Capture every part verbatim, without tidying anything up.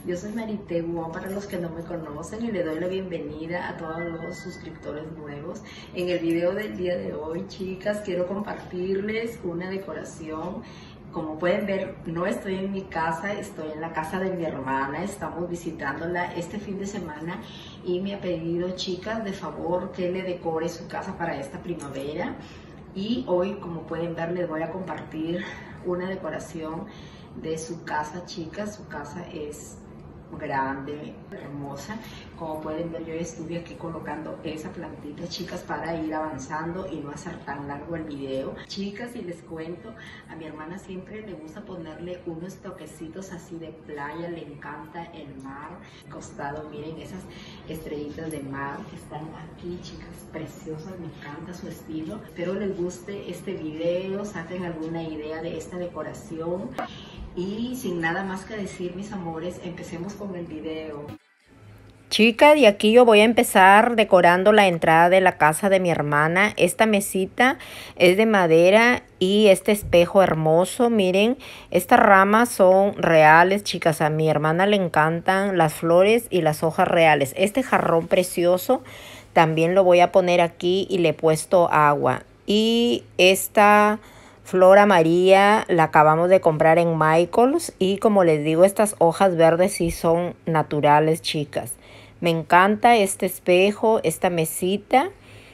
Yo soy Marité Guo, para los que no me conocen, y le doy la bienvenida a todos los suscriptores nuevos. En el video del día de hoy, chicas, quiero compartirles una decoración. Como pueden ver, no estoy en mi casa, estoy en la casa de mi hermana. Estamos visitándola este fin de semana y me ha pedido, chicas, de favor que le decore su casa para esta primavera. Y hoy, como pueden ver, les voy a compartir una decoración de su casa, chicas. Su casa es grande, hermosa. Como pueden ver, yo estuve aquí colocando esa plantita, chicas, para ir avanzando y no hacer tan largo el video. Chicas, y les cuento, a mi hermana siempre le gusta ponerle unos toquecitos así de playa, le encanta el mar. Costado, miren esas estrellitas de mar que están aquí, chicas, preciosas, me encanta su estilo. Espero les guste este video, saquen alguna idea de esta decoración. Y sin nada más que decir, mis amores, empecemos con el video. Chicas, y aquí yo voy a empezar decorando la entrada de la casa de mi hermana. Esta mesita es de madera y este espejo hermoso. Miren, estas ramas son reales, chicas. A mi hermana le encantan las flores y las hojas reales. Este jarrón precioso también lo voy a poner aquí y le he puesto agua. Y esta flor amarilla la acabamos de comprar en Michaels y como les digo, estas hojas verdes sí son naturales, chicas. Me encanta este espejo, esta mesita.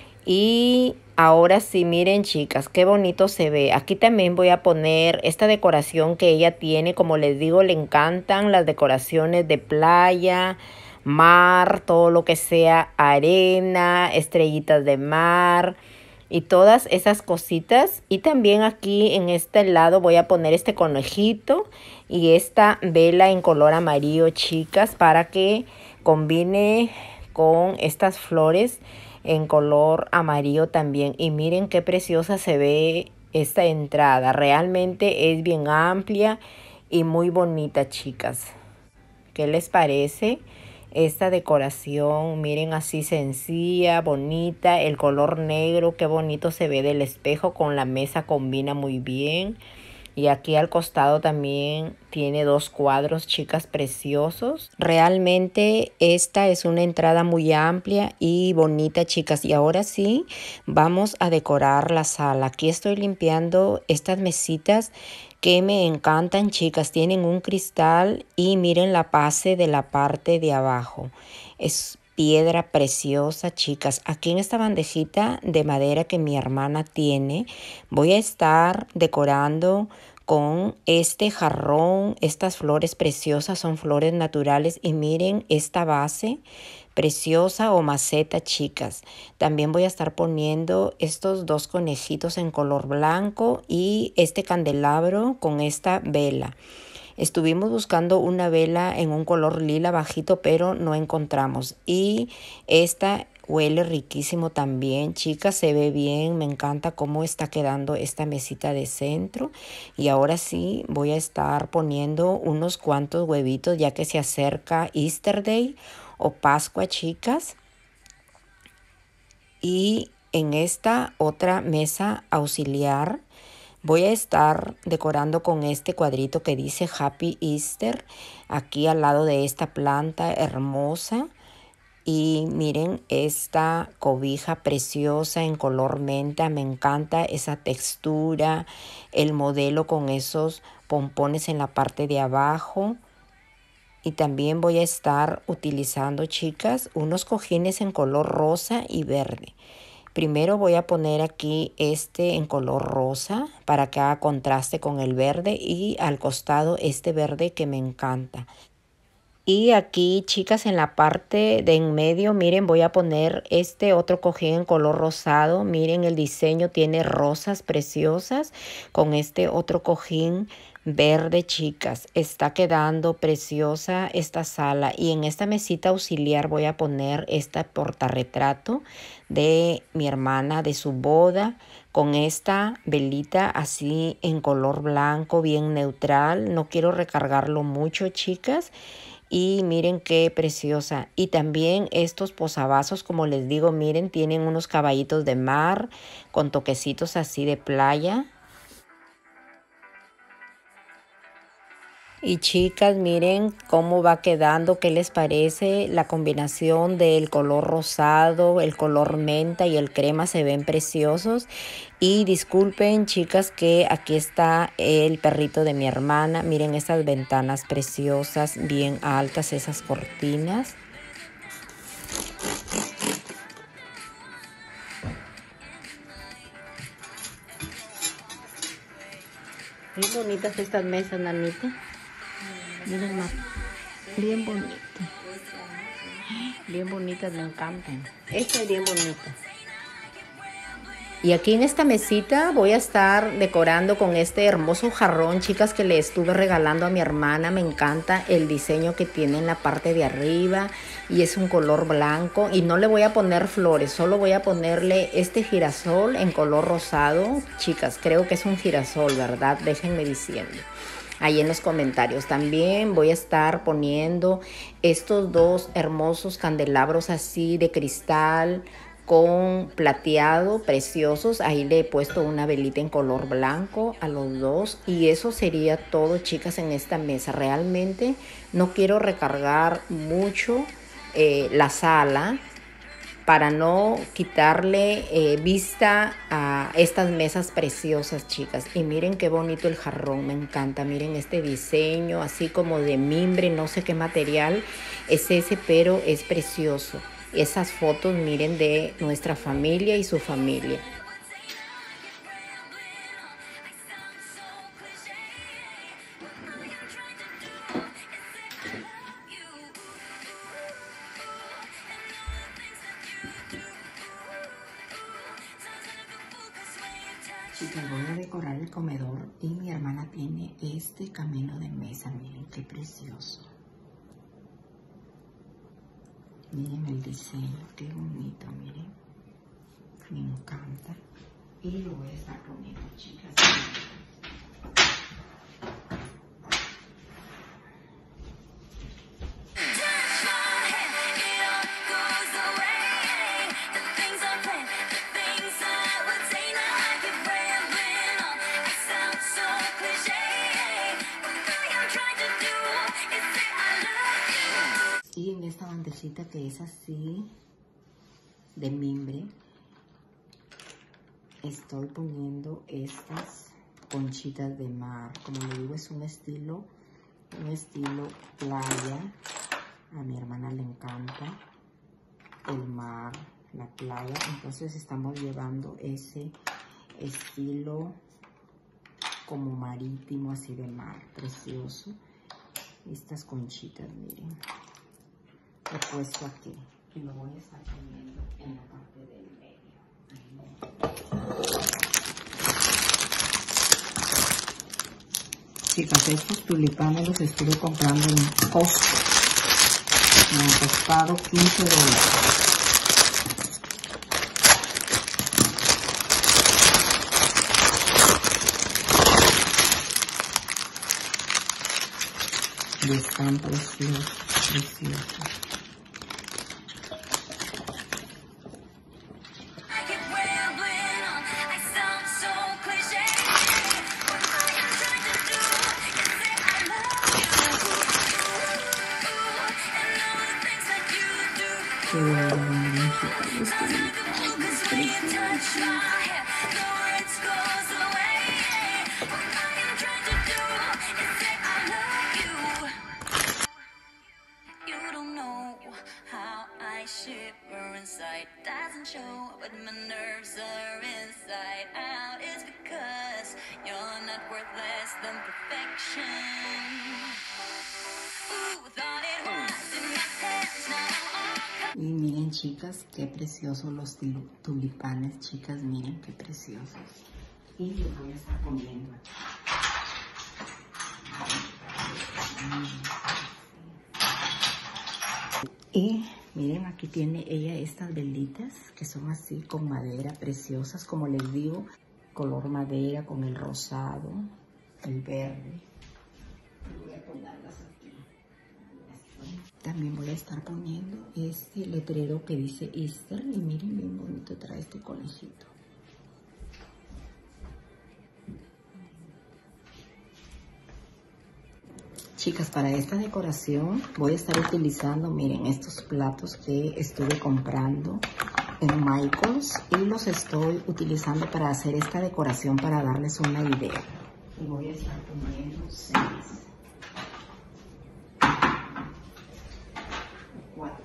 Y ahora sí, miren, chicas, qué bonito se ve. Aquí también voy a poner esta decoración que ella tiene. Como les digo, le encantan las decoraciones de playa, mar, todo lo que sea arena, estrellitas de mar y todas esas cositas. Y también aquí en este lado voy a poner este conejito y esta vela en color amarillo, chicas, para que combine con estas flores en color amarillo también. Y miren qué preciosa se ve esta entrada. Realmente es bien amplia y muy bonita, chicas. ¿Qué les parece esta decoración? Miren, así sencilla, bonita, el color negro, qué bonito se ve del espejo con la mesa, combina muy bien. Y aquí al costado también tiene dos cuadros, chicas, preciosos. Realmente esta es una entrada muy amplia y bonita, chicas. Y ahora sí, vamos a decorar la sala. Aquí estoy limpiando estas mesitas que me encantan, chicas. Tienen un cristal y miren la base de la parte de abajo. Es piedra preciosa, chicas. Aquí en esta bandejita de madera que mi hermana tiene, voy a estar decorando con este jarrón. Estas flores preciosas son flores naturales y miren esta base preciosa o maceta, chicas. También voy a estar poniendo estos dos conejitos en color blanco y este candelabro con esta vela. Estuvimos buscando una vela en un color lila bajito, pero no encontramos. Y esta huele riquísimo también, chicas, se ve bien. Me encanta cómo está quedando esta mesita de centro. Y ahora sí voy a estar poniendo unos cuantos huevitos ya que se acerca Easter Day o Pascua, chicas. Y en esta otra mesa auxiliar voy a estar decorando con este cuadrito que dice Happy Easter aquí al lado de esta planta hermosa. Y miren esta cobija preciosa en color menta. Me encanta esa textura, el modelo con esos pompones en la parte de abajo. Y también voy a estar utilizando, chicas, unos cojines en color rosa y verde. Primero voy a poner aquí este en color rosa para que haga contraste con el verde y al costado este verde que me encanta. Y aquí, chicas, en la parte de en medio, miren, voy a poner este otro cojín en color rosado. Miren, el diseño tiene rosas preciosas con este otro cojín verde, chicas. Está quedando preciosa esta sala. Y en esta mesita auxiliar voy a poner este portarretrato de mi hermana, de su boda, con esta velita así en color blanco, bien neutral. No quiero recargarlo mucho, chicas. Y miren qué preciosa. Y también estos posavasos, como les digo, miren, tienen unos caballitos de mar con toquecitos así de playa. Y chicas, miren cómo va quedando, qué les parece la combinación del color rosado, el color menta y el crema, se ven preciosos. Y disculpen chicas que aquí está el perrito de mi hermana, miren esas ventanas preciosas, bien altas esas cortinas. Bien bonitas estas mesas, nanita. Miren más, bien bonitas. Bien bonitas, me encantan. Esta es bien bonita. Y aquí en esta mesita voy a estar decorando con este hermoso jarrón, chicas, que le estuve regalando a mi hermana. Me encanta el diseño que tiene en la parte de arriba y es un color blanco. Y no le voy a poner flores, solo voy a ponerle este girasol en color rosado. Chicas, creo que es un girasol, ¿verdad? Déjenme diciendo ahí en los comentarios. También voy a estar poniendo estos dos hermosos candelabros así de cristal con plateado, preciosos. Ahí le he puesto una velita en color blanco a los dos. Y eso sería todo, chicas, en esta mesa. Realmente no quiero recargar mucho eh, la sala para no quitarle eh, vista a estas mesas preciosas, chicas. Y miren qué bonito el jarrón, me encanta. Miren este diseño así como de mimbre, no sé qué material es ese, pero es precioso. Esas fotos, miren, de nuestra familia y su familia. Chicas, voy a decorar el comedor y mi hermana tiene este camino de mesa. Miren qué precioso. Miren el diseño, qué bonito, miren. Me encanta. Y lo voy a estar poniendo, chicas. Y en esta bandejita que es así de mimbre, estoy poniendo estas conchitas de mar. Como le digo, es un estilo, un estilo playa. A mi hermana le encanta el mar, la playa. Entonces estamos llevando ese estilo como marítimo, así de mar, precioso. Estas conchitas, miren. Lo he puesto aquí y lo voy a estar poniendo en la parte del medio. Chicas, estos tulipanes los estuve comprando en Costco. Me han costado quince dólares. Y están preciosos, preciosos. Qué bueno, chicas, shiver inside, doesn't show, but my nerves are inside out. It's because you're not worth less than perfection. Ooh, thought it was in my hands, now. Y miren, chicas, qué preciosos los tulipanes, chicas, miren qué preciosos. Y los voy a estar poniendo aquí. Y miren, aquí tiene ella estas velitas que son así con madera, preciosas, como les digo, color madera con el rosado, el verde. Voy a ponerlas aquí. También voy a estar poniendo este letrero que dice Easter y miren, bien bonito trae este conejito. chicas, para esta decoración voy a estar utilizando, miren, estos platos que estuve comprando en Michaels y los estoy utilizando para hacer esta decoración, para darles una idea. Y voy a estar poniendo seis, cuatro.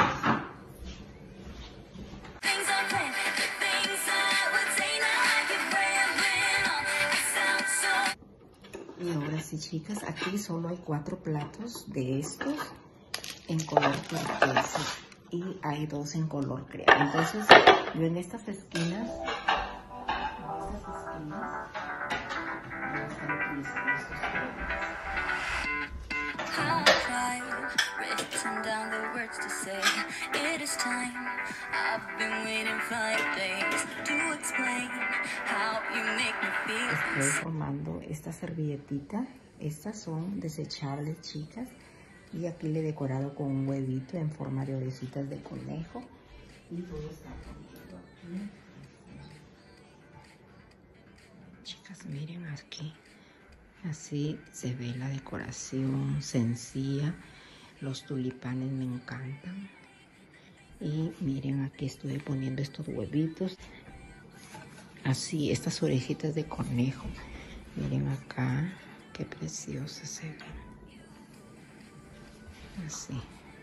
Y ahora sí, chicas, aquí solo hay cuatro platos de estos en color turquesa y hay dos en color crema. Entonces, yo en estas esquinas, en estas esquinas, voy a estar utilizando estos colores. Estoy formando esta servilletita. Estas son desechables, chicas. Y aquí le he decorado con un huevito en forma de orejitas de conejo. Y voy a estar poniendo aquí. Chicas, miren aquí. Así se ve la decoración sencilla. Los tulipanes me encantan. Y miren, aquí estoy poniendo estos huevitos. Así, estas orejitas de conejo. Miren acá, qué preciosa se ve. Así.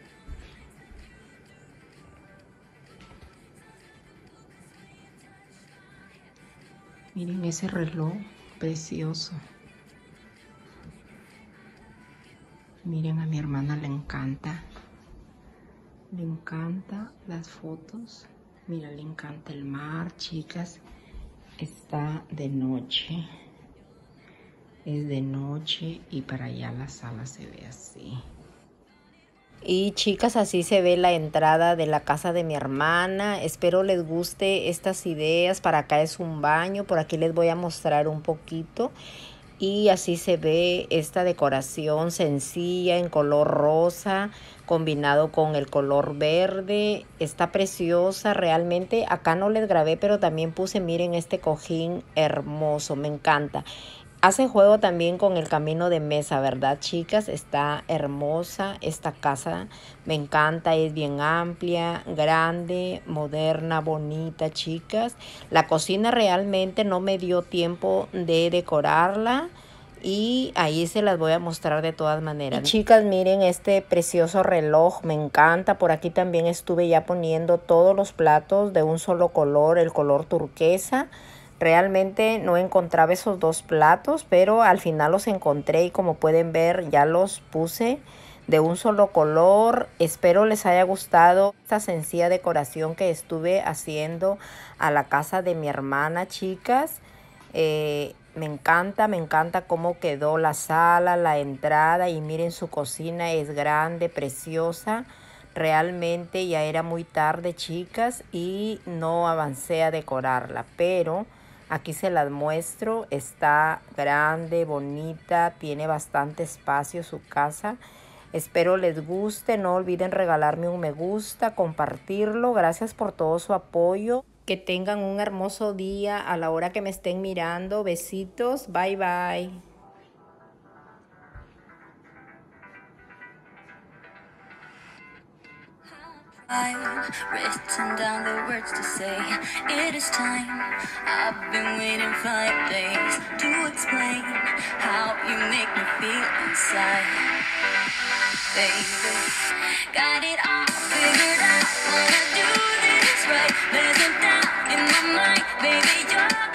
Miren ese reloj precioso. Miren, a mi hermana le encanta. Le encanta las fotos. Mira, le encanta el mar, chicas. Está de noche. Es de noche y para allá la sala se ve así. Y chicas, así se ve la entrada de la casa de mi hermana. Espero les guste estas ideas. Para acá es un baño. Por aquí les voy a mostrar un poquito. Y así se ve esta decoración sencilla en color rosa combinado con el color verde. Está preciosa realmente. Acá no les grabé, pero también puse, miren este cojín hermoso. Me encanta. Hace juego también con el camino de mesa, ¿verdad, chicas? Está hermosa esta casa. Me encanta, es bien amplia, grande, moderna, bonita, chicas. La cocina realmente no me dio tiempo de decorarla. Y ahí se las voy a mostrar de todas maneras. Y chicas, miren este precioso reloj, me encanta. Por aquí también estuve ya poniendo todos los platos de un solo color, el color turquesa. Realmente no encontraba esos dos platos, pero al final los encontré y como pueden ver ya los puse de un solo color. Espero les haya gustado esta sencilla decoración que estuve haciendo a la casa de mi hermana, chicas. Eh, me encanta, me encanta cómo quedó la sala, la entrada y miren su cocina, es grande, preciosa. Realmente ya era muy tarde, chicas, y no avancé a decorarla, pero aquí se las muestro. Está grande, bonita, tiene bastante espacio su casa. Espero les guste, no olviden regalarme un me gusta, compartirlo. Gracias por todo su apoyo. Que tengan un hermoso día a la hora que me estén mirando. Besitos, bye bye. I've written down the words to say it is time. I've been waiting five days to explain how you make me feel inside. Baby, got it all figured out. Wanna do this right. There's no doubt in my mind, baby, you're